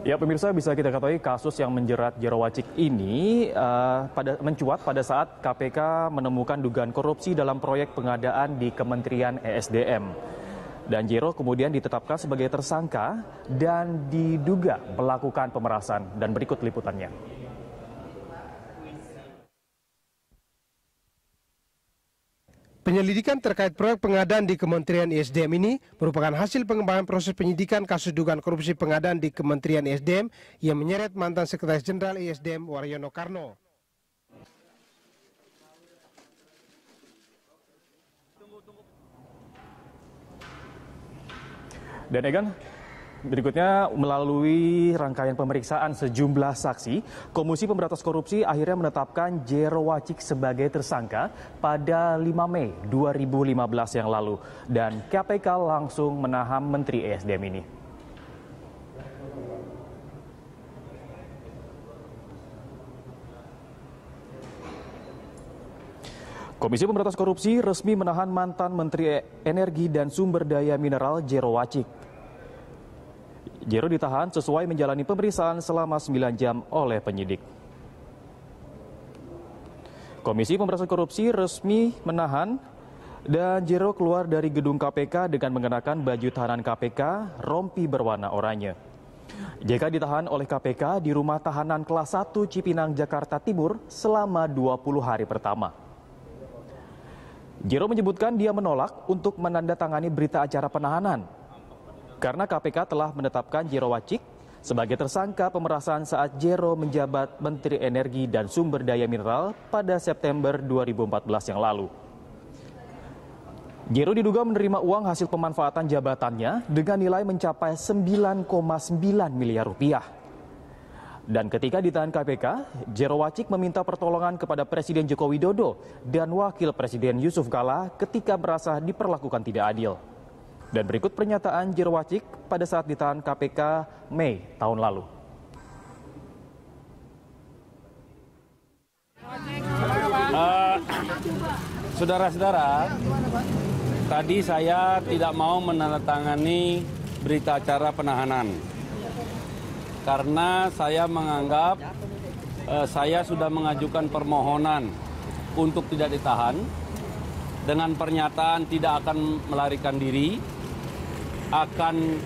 Ya, pemirsa, bisa kita ketahui kasus yang menjerat Jero Wacik ini mencuat pada saat KPK menemukan dugaan korupsi dalam proyek pengadaan di Kementerian ESDM. Dan Jero kemudian ditetapkan sebagai tersangka dan diduga melakukan pemerasan. Dan berikut liputannya. Penyelidikan terkait proyek pengadaan di Kementerian ESDM ini merupakan hasil pengembangan proses penyidikan kasus dugaan korupsi pengadaan di Kementerian ESDM yang menyeret mantan Sekretaris Jenderal ESDM Waryono Karno. Dan Egan, berikutnya melalui rangkaian pemeriksaan sejumlah saksi, Komisi Pemberantasan Korupsi akhirnya menetapkan Jero Wacik sebagai tersangka pada 5 Mei 2015 yang lalu. Dan KPK langsung menahan Menteri ESDM ini. Komisi Pemberantasan Korupsi resmi menahan mantan Menteri Energi dan Sumber Daya Mineral Jero Wacik. Jero ditahan sesuai menjalani pemeriksaan selama 9 jam oleh penyidik. Komisi Pemberantasan Korupsi resmi menahan dan Jero keluar dari gedung KPK dengan mengenakan baju tahanan KPK rompi berwarna oranye. JK ditahan oleh KPK di rumah tahanan kelas 1 Cipinang, Jakarta Timur selama 20 hari pertama. Jero menyebutkan dia menolak untuk menandatangani berita acara penahanan karena KPK telah menetapkan Jero Wacik sebagai tersangka pemerasan saat Jero menjabat Menteri Energi dan Sumber Daya Mineral pada September 2014 yang lalu. Jero diduga menerima uang hasil pemanfaatan jabatannya dengan nilai mencapai 9,9 miliar rupiah. Dan ketika ditahan KPK, Jero Wacik meminta pertolongan kepada Presiden Joko Widodo dan Wakil Presiden Yusuf Kala ketika merasa diperlakukan tidak adil. Dan berikut pernyataan Jero Wacik pada saat ditahan KPK Mei tahun lalu. Saudara-saudara, tadi saya tidak mau menandatangani berita acara penahanan. Karena saya menganggap saya sudah mengajukan permohonan untuk tidak ditahan dengan pernyataan tidak akan melarikan diri, akan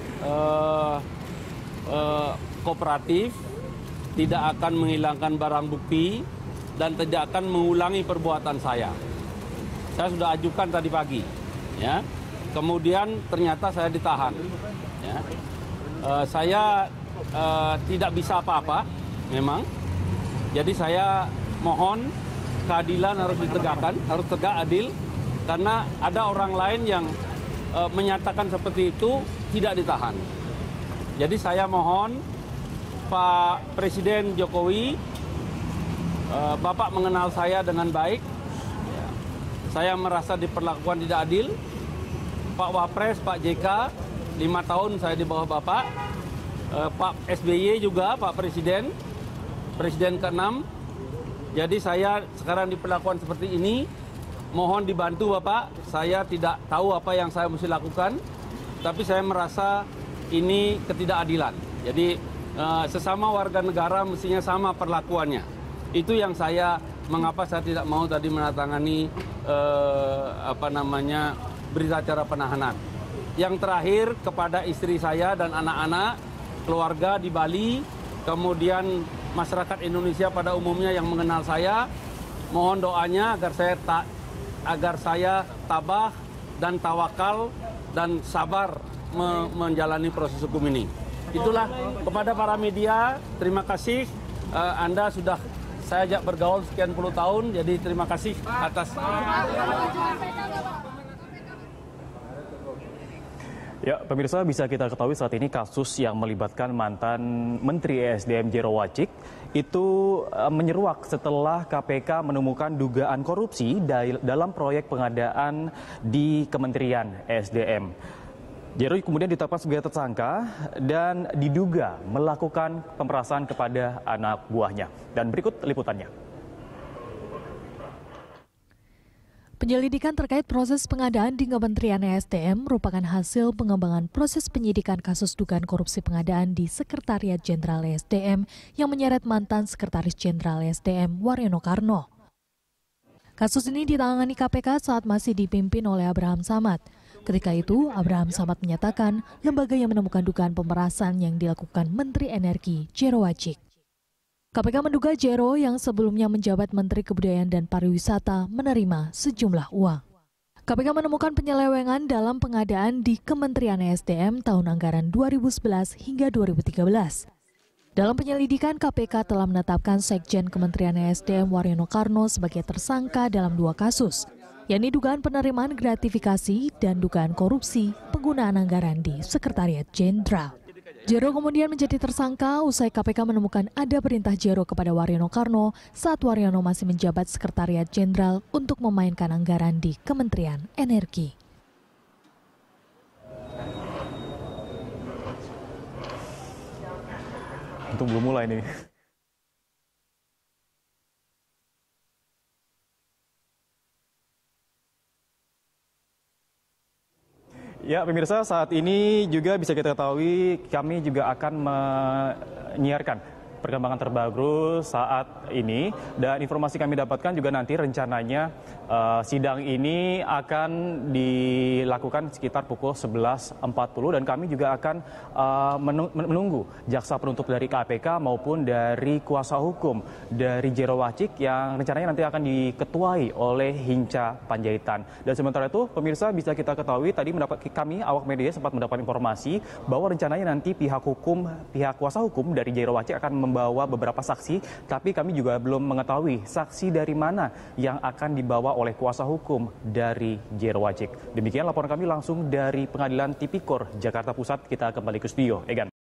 kooperatif, tidak akan menghilangkan barang bukti, dan tidak akan mengulangi perbuatan saya. Saya sudah ajukan tadi pagi, ya. Kemudian ternyata saya ditahan. Ya. Saya tidak bisa apa-apa, memang. Jadi saya mohon keadilan harus ditegakkan, harus tegak adil, karena ada orang lain yang menyatakan seperti itu tidak ditahan. Jadi saya mohon Pak Presiden Jokowi, Bapak mengenal saya dengan baik, saya merasa diperlakukan tidak adil. Pak Wapres, Pak JK, 5 tahun saya di bawah Bapak. Pak SBY juga, Pak Presiden ke-6. Jadi saya sekarang diperlakukan seperti ini. Mohon dibantu Bapak, saya tidak tahu apa yang saya mesti lakukan. Tapi saya merasa ini ketidakadilan. Jadi sesama warga negara mestinya sama perlakuannya. Itu yang mengapa saya tidak mau tadi menandatangani berita acara penahanan. Yang terakhir kepada istri saya dan anak-anak, keluarga di Bali, kemudian masyarakat Indonesia pada umumnya yang mengenal saya, mohon doanya agar saya tabah dan tawakal dan sabar menjalani proses hukum ini. Itulah kepada para media, terima kasih. Anda sudah saya ajak bergaul sekian puluh tahun, jadi terima kasih atas. Ya, pemirsa, bisa kita ketahui saat ini kasus yang melibatkan mantan Menteri ESDM Jero Wacik itu menyeruak setelah KPK menemukan dugaan korupsi dalam proyek pengadaan di Kementerian ESDM. Jero kemudian ditetapkan sebagai tersangka dan diduga melakukan pemerasan kepada anak buahnya. Dan berikut liputannya. Penyelidikan terkait proses pengadaan di Kementerian ESDM merupakan hasil pengembangan proses penyidikan kasus dugaan korupsi pengadaan di Sekretariat Jenderal ESDM yang menyeret mantan Sekretaris Jenderal ESDM Waryono Karno. Kasus ini ditangani KPK saat masih dipimpin oleh Abraham Samad. Ketika itu, Abraham Samad menyatakan lembaga yang menemukan dugaan pemerasan yang dilakukan Menteri Energi Jero Wacik. KPK menduga Jero yang sebelumnya menjabat Menteri Kebudayaan dan Pariwisata menerima sejumlah uang. KPK menemukan penyelewengan dalam pengadaan di Kementerian ESDM tahun anggaran 2011 hingga 2013. Dalam penyelidikan, KPK telah menetapkan Sekjen Kementerian ESDM Waryono Karno sebagai tersangka dalam 2 kasus, yakni dugaan penerimaan gratifikasi dan dugaan korupsi penggunaan anggaran di Sekretariat Jenderal. Jero kemudian menjadi tersangka usai KPK menemukan ada perintah Jero kepada Waryono Karno saat Waryono masih menjabat Sekretariat Jenderal untuk memainkan anggaran di Kementerian Energi. Untuk belum mulai nih. Ya, pemirsa, saat ini juga bisa kita ketahui kami juga akan menyiarkan perkembangan terbaru saat ini, dan informasi kami dapatkan juga nanti rencananya sidang ini akan dilakukan sekitar pukul 11.40 dan kami juga akan menunggu jaksa penuntut dari KPK maupun dari kuasa hukum dari Jero Wacik yang rencananya nanti akan diketuai oleh Hinca Panjaitan. Dan sementara itu pemirsa bisa kita ketahui tadi kami awak media sempat mendapat informasi bahwa rencananya nanti pihak kuasa hukum dari Jero Wacik akan membawa beberapa saksi, tapi kami juga belum mengetahui saksi dari mana yang akan dibawa oleh kuasa hukum dari Jero Wacik. Demikian laporan kami langsung dari Pengadilan Tipikor Jakarta Pusat. Kita kembali ke studio. Egan.